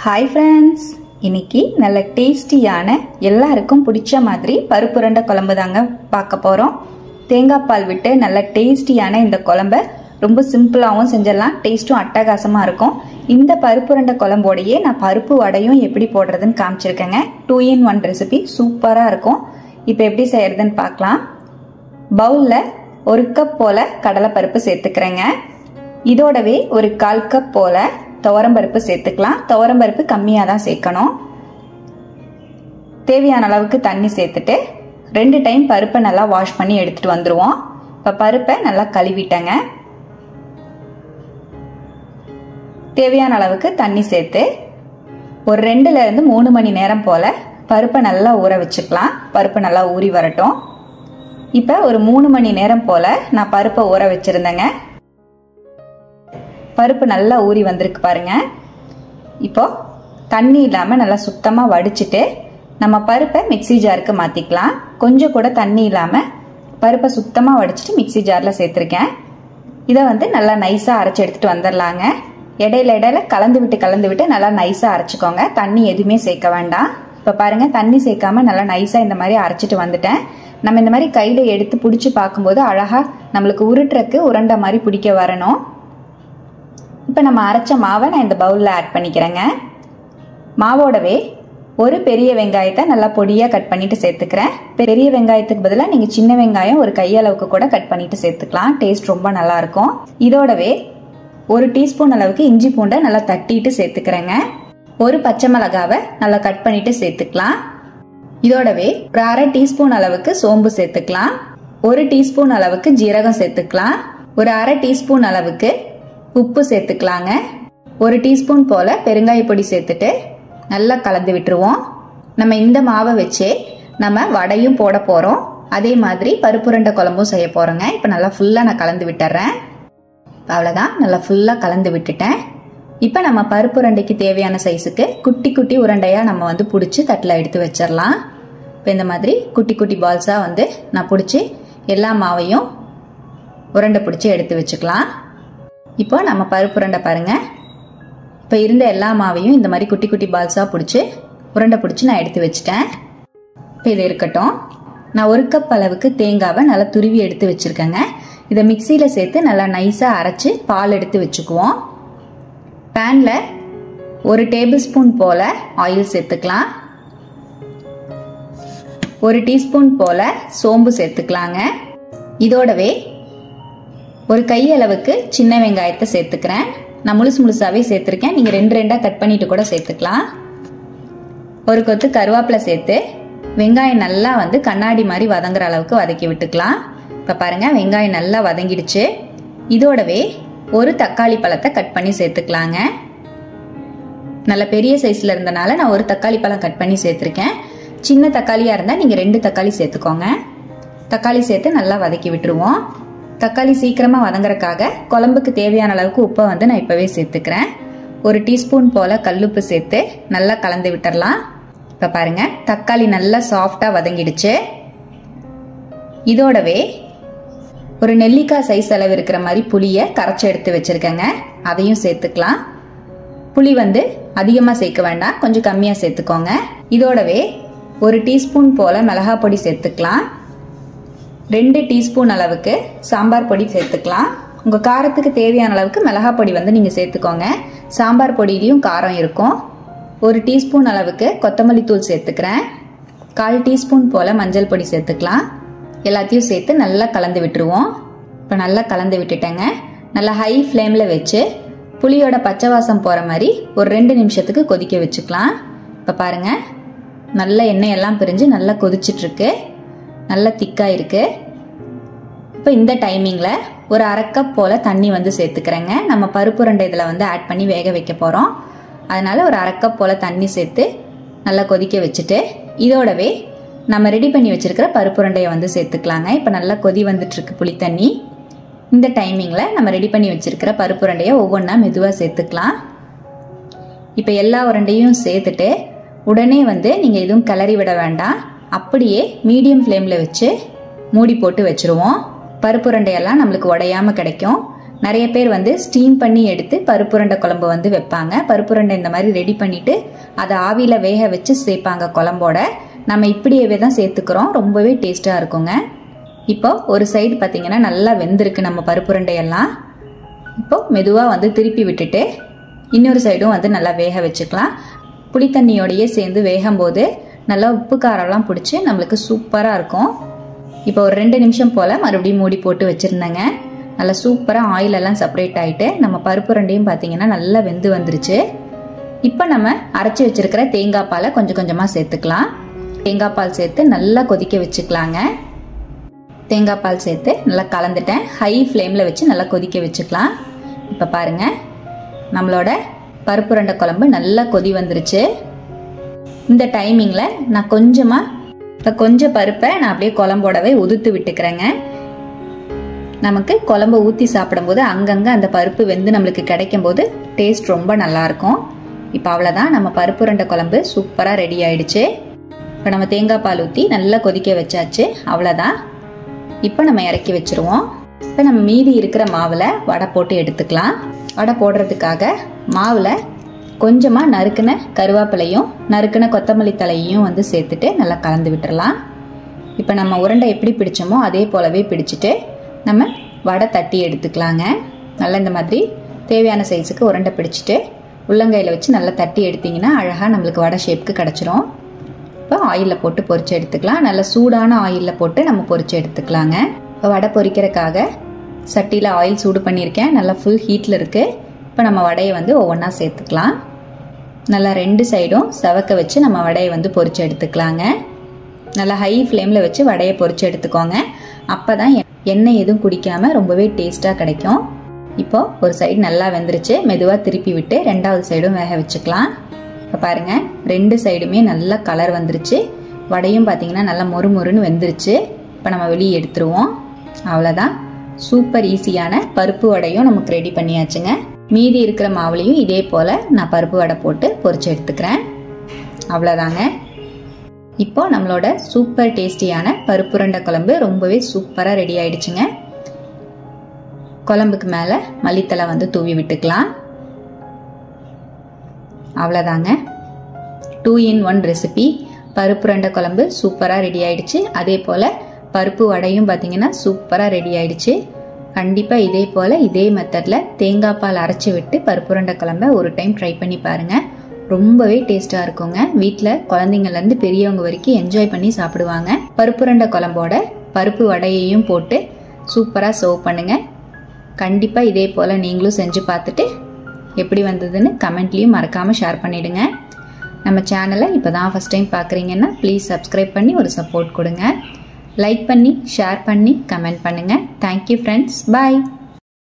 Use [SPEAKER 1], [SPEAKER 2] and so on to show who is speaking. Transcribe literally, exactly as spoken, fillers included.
[SPEAKER 1] Hi friends, இன்னைக்கு நல்ல டேஸ்டியான எல்லாருக்கும் பிடிச்ச மாதிரி பருப்புரண்டை குழம்பு தாங்க பார்க்க போகிறோம். தேங்காய் பால் விட்டு நல்ல டேஸ்டியான இந்த குழம்பை ரொம்ப சிம்பிளாகவும் செஞ்சிடலாம், டேஸ்ட்டும் அட்டகாசமாக இருக்கும். இந்த பருப்புரண்டை குழம்போடையே நான் பருப்பு வடையும் எப்படி போடுறதுன்னு காமிச்சிருக்கேங்க. டூ இன் ஒன் ரெசிபி சூப்பராக இருக்கும். இப்போ எப்படி செய்யறதுன்னு பார்க்கலாம். பவுலில் ஒரு கப் போல் கடலைப்பருப்பு சேர்த்துக்கிறேங்க. இதோடவே ஒரு கால் கப் போல் துவரம்பருப்பு சேர்த்துக்கலாம். துவரம்பருப்பு கம்மியாக தான் சேர்க்கணும். தேவையான அளவுக்கு தண்ணி சேர்த்துட்டு ரெண்டு டைம் பருப்பை நல்லா வாஷ் பண்ணி எடுத்துட்டு வந்துடுவோம். இப்போ பருப்பை நல்லா கழுவிட்டேங்க. தேவையான அளவுக்கு தண்ணி சேர்த்து ஒரு ரெண்டுல இருந்து மூணு மணி நேரம் போல பருப்பை நல்லா ஊற வச்சுக்கலாம். பருப்பு நல்லா ஊறி வரட்டும். இப்போ ஒரு மூணு மணி நேரம் போல நான் பருப்பை ஊற வச்சிருந்தேங்க. பருப்பு நல்லா ஊறி வந்திருக்கு பாருங்க. இப்போ தண்ணி இல்லாமல் நல்லா சுத்தமாக வடிச்சிட்டு நம்ம பருப்பை மிக்சி ஜாருக்கு மாற்றிக்கலாம். கொஞ்சம் கூட தண்ணி இல்லாமல் பருப்பை சுத்தமாக வடிச்சிட்டு மிக்சி ஜாரில் சேர்த்துருக்கேன். இதை வந்து நல்லா நைஸாக அரைச்சி எடுத்துகிட்டு வந்துடலாங்க. இடையில இடையில கலந்து விட்டு கலந்து விட்டு நல்லா நைஸாக அரைச்சிக்கோங்க. தண்ணி எதுவுமே சேர்க்க வேண்டாம். இப்போ பாருங்கள், தண்ணி சேர்க்காம நல்லா நைஸாக இந்த மாதிரி அரைச்சிட்டு வந்துட்டேன். நம்ம இந்த மாதிரி கையில் எடுத்து பிடிச்சி பார்க்கும்போது அழகாக நம்மளுக்கு உருட்டுறக்கு உருண்டை மாதிரி பிடிக்க வரணும். இப்போ நம்ம அரைச்ச மாவை நான் இந்த பவுலில் ஆட் பண்ணிக்கிறேங்க. மாவோடவே ஒரு பெரிய வெங்காயத்தை நல்லா பொடியாக கட் பண்ணிட்டு சேர்த்துக்கிறேன். பெரிய வெங்காயத்துக்கு பதிலாக நீங்கள் சின்ன வெங்காயம் ஒரு கையளவுக்கு கூட கட் பண்ணிட்டு சேர்த்துக்கலாம். டேஸ்ட் ரொம்ப நல்லா இருக்கும். இதோடவே ஒரு டீஸ்பூன் அளவுக்கு இஞ்சி பூண்டை நல்லா தட்டிட்டு சேர்த்துக்கிறேங்க. ஒரு பச்சை மிளகாவை நல்லா கட் பண்ணிட்டு சேர்த்துக்கலாம். இதோடவே ஒரு அரை டீஸ்பூன் அளவுக்கு சோம்பு சேர்த்துக்கலாம். ஒரு டீஸ்பூன் அளவுக்கு ஜீரகம் சேர்த்துக்கலாம். ஒரு அரை டீஸ்பூன் அளவுக்கு உப்பு சேர்த்துக்கலாங்க. ஒரு டீஸ்பூன் போல பெருங்காய பொடி சேர்த்துட்டு நல்லா கலந்து விட்டுருவோம். நம்ம இந்த மாவை வச்சே நம்ம வடையும் போட போறோம். அதே மாதிரி பருப்புரண்டை குழம்பும் செய்ய போறோங்க. இப்போ நல்லா ஃபுல்லா நான் கலந்து விட்டுறேன். அவ்வளவுதான், நல்லா ஃபுல்லா கலந்து விட்டுட்டேன். இப்போ நம்ம பருப்புரண்டைக்கு தேவையான சைஸுக்கு குட்டி குட்டி உருண்டையா நம்ம வந்து பிடிச்சி தட்டில் எடுத்து வச்சிடலாம். இப்போ இந்த மாதிரி குட்டி குட்டி பால்ஸா வந்து நான் பிடிச்சி எல்லா மாவையும் உருண்டை பிடிச்சி எடுத்து வச்சுக்கலாம். இப்போ நம்ம பருப்புரண்டை பாருங்க, இப்போ இருந்த எல்லா மாவையும் இந்த மாதிரி குட்டி குட்டி பால்ஸாக பிடிச்சி உருண்டை பிடிச்சி நான் எடுத்து வச்சுட்டேன். இப்போ இது இருக்கட்டும். நான் ஒரு கப் அளவுக்கு தேங்காவை நல்லா துருவி எடுத்து வச்சுருக்கேங்க. இதை மிக்சியில் சேர்த்து நல்லா நைஸாக அரைச்சி பால் எடுத்து வச்சுக்குவோம். பேனில் ஒரு டேபிள் ஸ்பூன் போல் ஆயில் சேர்த்துக்கலாம். ஒரு டீஸ்பூன் போல் சோம்பு சேர்த்துக்கலாங்க. இதோடவே ஒரு கையளவுக்கு சின்ன வெங்காயத்தை சேர்த்துக்கிறேன். நான் முழுசு முழுசாவே சேர்த்துருக்கேன். நீங்கள் ரெண்டு ரெண்டாக கட் பண்ணிட்டு கூட சேர்த்துக்கலாம். ஒரு கொத்து கருவேப்பிலை சேர்த்து வெங்காயம் நல்லா வந்து கண்ணாடி மாதிரி வதங்குற அளவுக்கு வதக்கி விட்டுக்கலாம். இப்போ பாருங்க, வெங்காயம் நல்லா வதங்கிடுச்சு. இதோடவே ஒரு தக்காளி பழத்தை கட் பண்ணி சேர்த்துக்கலாங்க. நல்ல பெரிய சைஸ்ல இருந்தனால நான் ஒரு தக்காளி பழம் கட் பண்ணி சேர்த்துருக்கேன். சின்ன தக்காளியாக இருந்தால் நீங்கள் ரெண்டு தக்காளி சேர்த்துக்கோங்க. தக்காளி சேர்த்து நல்லா வதக்கி விட்டுருவோம். தக்காளி சீக்கிரமாக வதங்குறதுக்காக குழம்புக்கு தேவையான அளவுக்கு உப்பை வந்து நான் இப்போவே சேர்த்துக்கிறேன். ஒரு டீஸ்பூன் போல் கல்லுப்பு சேர்த்து நல்லா கலந்து விட்டுடலாம். இப்போ பாருங்க, தக்காளி நல்லா சாஃப்டாக வதங்கிடுச்சு. இதோடவே ஒரு நெல்லிக்காய் சைஸ் அளவு இருக்கிற மாதிரி புளியை கரைச்சி எடுத்து வச்சுருக்கேங்க. அதையும் சேர்த்துக்கலாம். புளி வந்து அதிகமாக சேர்க்க வேண்டாம், கொஞ்சம் கம்மியாக சேர்த்துக்கோங்க. இதோடவே ஒரு டீஸ்பூன் போல் மிளகாய் பொடி சேர்த்துக்கலாம். ரெண்டு டீஸ்பூன் அளவுக்கு சாம்பார் பொடி சேர்த்துக்கலாம். உங்கள் காரத்துக்கு தேவையான அளவுக்கு மிளகாய் பொடி வந்து நீங்கள் சேர்த்துக்கோங்க. சாம்பார் பொடியிலையும் காரம் இருக்கும். ஒரு டீஸ்பூன் அளவுக்கு கொத்தமல்லி தூள் சேர்த்துக்கிறேன். கால் டீஸ்பூன் போல் மஞ்சள் பொடி சேர்த்துக்கலாம். எல்லாத்தையும் சேர்த்து நல்லா கலந்து விட்டுருவோம். இப்போ நல்லா கலந்து விட்டுட்டேங்க. நல்லா ஹை ஃப்ளேமில் வச்சு புளியோட பச்சை வாசம் போகிற மாதிரி ஒரு ரெண்டு நிமிஷத்துக்கு கொதிக்க வச்சுக்கலாம். இப்போ பாருங்கள், நல்ல எண்ணெய் எல்லாம் பிரிஞ்சு நல்லா கொதிச்சிட்ருக்கு. நல்லா திக்காக இருக்குது. இப்போ இந்த டைமிங்கில் ஒரு அரை கப் போல் தண்ணி வந்து சேர்த்துக்கிறேங்க. நம்ம பருப்புரண்டை இதில் வந்து ஆட் பண்ணி வேக வைக்க போகிறோம். அதனால் ஒரு அரை கப் போல் தண்ணி சேர்த்து நல்லா கொதிக்க வச்சுட்டு இதோடவே நம்ம ரெடி பண்ணி வச்சுருக்கிற பருப்புரண்டையை வந்து சேர்த்துக்கலாங்க. இப்போ நல்லா கொதி வந்துட்டுருக்கு புளி தண்ணி. இந்த டைமிங்கில் நம்ம ரெடி பண்ணி வச்சுருக்கிற பருப்புரண்டையை ஒவ்வொன்றா மெதுவாக சேர்த்துக்கலாம். இப்போ எல்லா உருண்டையும் சேர்த்துட்டு உடனே வந்து நீங்கள் எதுவும் கிளறி விட வேண்டாம். அப்படியே மீடியம் ஃப்ளேமில் வச்சு மூடி போட்டு வச்சுருவோம். பருப்புரண்டையெல்லாம் நம்மளுக்கு உடையாமல் கிடைக்கும். நிறைய பேர் வந்து ஸ்டீம் பண்ணி எடுத்து பருப்புரண்டை குழம்பு வந்து வைப்பாங்க. பருப்புரண்டை இந்த மாதிரி ரெடி பண்ணிட்டு அதை ஆவியில வேக வச்சு சேர்ப்பாங்க குழம்போட. நம்ம இப்படியே தான் சேர்த்துக்கிறோம். ரொம்பவே டேஸ்டா இருக்குங்க. இப்போ ஒரு சைடு பார்த்தீங்கன்னா நல்லா வெந்திருக்கு நம்ம பருப்புரண்டை எல்லாம். இப்போ மெதுவாக வந்து திருப்பி விட்டுட்டு இன்னொரு சைடும் வந்து நல்லா வேக வச்சுக்கலாம். புளி தண்ணியோடையே சேர்ந்து வேகும் போது நல்லா உப்பு காரம்லாம் பிடிச்சி நம்மளுக்கு சூப்பராக இருக்கும். இப்போ ஒரு ரெண்டு நிமிஷம் போல் மறுபடியும் மூடி போட்டு வச்சுருந்தேங்க. நல்லா சூப்பராக ஆயில் எல்லாம் செப்பரேட் ஆகிட்டு நம்ம பருப்புரண்டையும் பார்த்தீங்கன்னா நல்லா வெந்து வந்துருச்சு. இப்போ நம்ம அரைச்சி வச்சிருக்கிற தேங்காய் பாலை கொஞ்சம் கொஞ்சமாக சேர்த்துக்கலாம். தேங்காய் பால் சேர்த்து நல்லா கொதிக்க வச்சுக்கலாங்க. தேங்காய் பால் சேர்த்து நல்லா கலந்துட்டேன். ஹை ஃப்ளேமில் வச்சு நல்லா கொதிக்க வச்சுக்கலாம். இப்போ பாருங்கள், நம்மளோட பருப்புரண்டை குழம்பு நல்லா கொதி வந்துருச்சு. இந்த டைமிங்கில் நான் கொஞ்சமாக இப்போ கொஞ்சம் பருப்பை நான் அப்படியே குழம்போடவே உதுத்து விட்டுக்கிறேங்க. நமக்கு குழம்பு ஊற்றி சாப்பிடும்போது அங்கங்கே அந்த பருப்பு வெந்து நம்மளுக்கு கிடைக்கும் போது டேஸ்ட் ரொம்ப நல்லாயிருக்கும். இப்போ அவ்வளோதான், நம்ம பருப்புரண்டை குழம்பு சூப்பராக ரெடி ஆயிடுச்சு. இப்போ நம்ம தேங்காய் பால் ஊற்றி நல்லா கொதிக்க வச்சாச்சு. அவ்வளோதான், இப்போ நம்ம இறக்கி வச்சுருவோம். இப்போ நம்ம மீதி இருக்கிற மாவில் வடை போட்டு எடுத்துக்கலாம். வடை போடுறதுக்காக மாவில் கொஞ்சமாக நறுக்கின கருவேப்பிலையும் நறுக்கின கொத்தமல்லி தலையையும் வந்து சேர்த்துட்டு நல்லா கலந்து விட்டுறலாம். இப்போ நம்ம உருண்டை எப்படி பிடிச்சோமோ அதே போலவே பிடிச்சிட்டு நம்ம வடை தட்டி எடுத்துக்கலாங்க. நல்லா இந்த மாதிரி தேவையான சைஸுக்கு உருண்டை பிடிச்சிட்டு உள்ளங்கையில் வச்சு நல்லா தட்டி எடுத்திங்கன்னா அழகாக நம்மளுக்கு வடை ஷேப்புக்கு கிடச்சிரும். இப்போ ஆயிலில் போட்டு பொரிச்சு எடுத்துக்கலாம். நல்லா சூடான ஆயிலில் போட்டு நம்ம பொரிச்சு எடுத்துக்கலாங்க. இப்போ வடை பொரிக்கிறதுக்காக சட்டியில் ஆயில் சூடு பண்ணியிருக்கேன். நல்லா ஃபுல் ஹீட்டில் இருக்குது. இப்போ நம்ம வடையை வந்து ஒவ்வொன்றா சேர்த்துக்கலாம். நல்லா ரெண்டு சைடும் செவக்க வச்சு நம்ம வடையை வந்து பொரிச்சு எடுத்துக்கலாங்க. நல்லா ஹை ஃப்ளேமில் வச்சு வடையை பொரிச்சு எடுத்துக்கோங்க. அப்போ தான் எண்ணெய் எதுவும் குடிக்காமல் ரொம்பவே டேஸ்ட்டாக கிடைக்கும். இப்போது ஒரு சைடு நல்லா வெந்துருச்சு. மெதுவாக திருப்பி விட்டு ரெண்டாவது சைடும் வேக வச்சுக்கலாம். இப்போ பாருங்கள், ரெண்டு சைடுமே நல்லா கலர் வந்துருச்சு. வடையும் பார்த்தீங்கன்னா நல்லா மொறு மொறுன்னு வெந்துருச்சு. இப்போ நம்ம வெளியே எடுத்துருவோம். அவ்வளோதான், சூப்பர் ஈஸியான பருப்பு வடையும் நமக்கு ரெடி பண்ணியாச்சுங்க. மீதி இருக்கிற மாவுலையும் இதே போல் நான் பருப்பு வடை போட்டு பொரிச்சு எடுத்துக்கிறேன். அவ்வளோதாங்க. இப்போ நம்மளோட சூப்பர் டேஸ்டியான பருப்புரண்டை குழம்பு ரொம்பவே சூப்பராக ரெடி ஆயிடுச்சுங்க. குழம்புக்கு மேலே மல்லித்தலை வந்து தூவி விட்டுக்கலாம். அவ்வளோதாங்க, டூ இன் ஒன் ரெசிபி பருப்புரண்டை குழம்பு சூப்பராக ரெடி ஆயிடுச்சு. அதே போல் பருப்பு வடையும் பார்த்தீங்கன்னா சூப்பராக ரெடி ஆயிடுச்சு. கண்டிப்பாக இதே போல் இதே மெத்தடில் தேங்காய் பால் அரைச்சி விட்டு பருப்புரண்டை குழம்பை ஒரு டைம் ட்ரை பண்ணி பாருங்கள். ரொம்பவே டேஸ்ட்டாக இருக்குங்க. வீட்டில் குழந்தைங்கள்லேருந்து பெரியவங்க வரைக்கும் என்ஜாய் பண்ணி சாப்பிடுவாங்க. பருப்புரண்டை குழம்போட பருப்பு வடையையும் போட்டு சூப்பராக சர்வ் பண்ணுங்கள். கண்டிப்பாக இதே போல் நீங்களும் செஞ்சு பார்த்துட்டு எப்படி வந்ததுன்னு கமெண்ட்லேயும் மறக்காமல் ஷேர் பண்ணிவிடுங்க. நம்ம சேனலை இப்போ தான் ஃபஸ்ட் டைம் பார்க்குறீங்கன்னா ப்ளீஸ் சப்ஸ்கிரைப் பண்ணி ஒரு சப்போர்ட் கொடுங்க. லைக் பண்ணி ஷேர் பண்ணி கமெண்ட் பண்ணுங்கள். தேங்க்யூ ஃப்ரெண்ட்ஸ், பாய்.